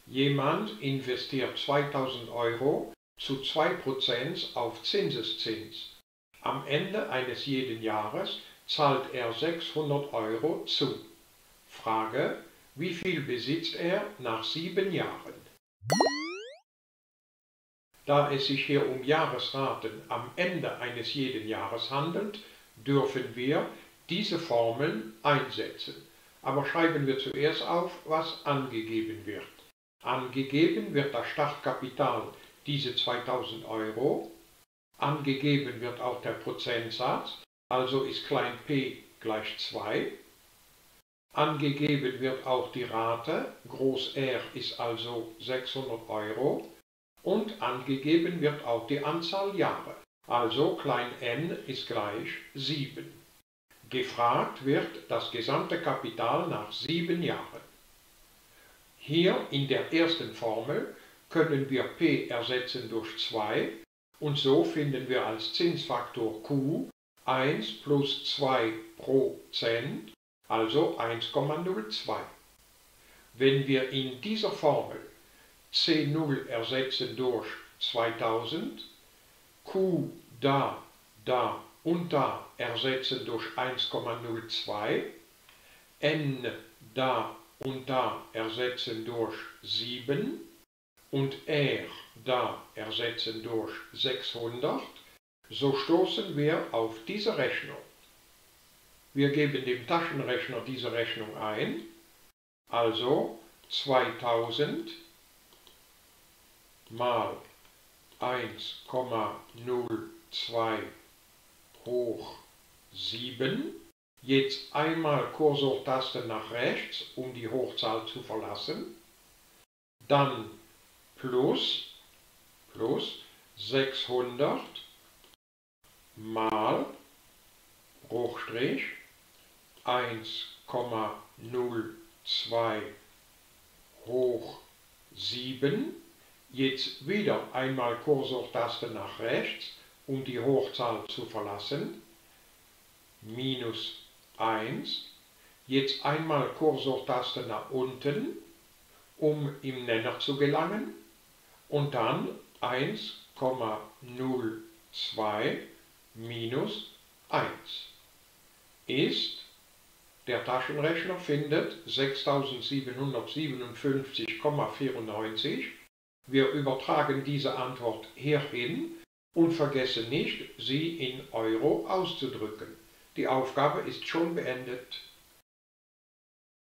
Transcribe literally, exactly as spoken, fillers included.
Jemand investiert zweitausend Euro zu zwei Prozent auf Zinseszins. Am Ende eines jeden Jahres zahlt er sechshundert Euro zu. Frage: Wie viel besitzt er nach sieben Jahren? Da es sich hier um Jahresraten am Ende eines jeden Jahres handelt, dürfen wir diese Formeln einsetzen. Aber schreiben wir zuerst auf, was angegeben wird. Angegeben wird das Startkapital, diese zweitausend Euro. Angegeben wird auch der Prozentsatz, also ist klein p gleich zwei. Angegeben wird auch die Rate, groß R ist also sechshundert Euro. Und angegeben wird auch die Anzahl Jahre, also klein n ist gleich sieben. Gefragt wird das gesamte Kapital nach sieben Jahren. Hier in der ersten Formel können wir p ersetzen durch zwei und so finden wir als Zinsfaktor q eins plus zwei Prozent, also eins Komma null zwei. Wenn wir in dieser Formel C null ersetzen durch zweitausend, Q da, da und da ersetzen durch eins Komma null zwei, N da und da ersetzen durch sieben und R da ersetzen durch sechshundert, so stoßen wir auf diese Rechnung. Wir geben dem Taschenrechner diese Rechnung ein, also zweitausend mal eins Komma null zwei hoch sieben. Jetzt einmal Kursortaste nach rechts, um die Hochzahl zu verlassen. Dann plus, plus sechshundert mal Bruchstrich eins Komma null zwei hoch sieben. Jetzt wieder einmal Kursortaste nach rechts, um die Hochzahl zu verlassen. Minus eins. Jetzt einmal Kursortaste nach unten, um im Nenner zu gelangen. Und dann eins Komma null zwei minus eins. Ist, der Taschenrechner findet sechstausendsiebenhundertsiebenundfünfzig Komma vierundneunzig. Wir übertragen diese Antwort hierhin und vergessen nicht, sie in Euro auszudrücken. Die Aufgabe ist schon beendet.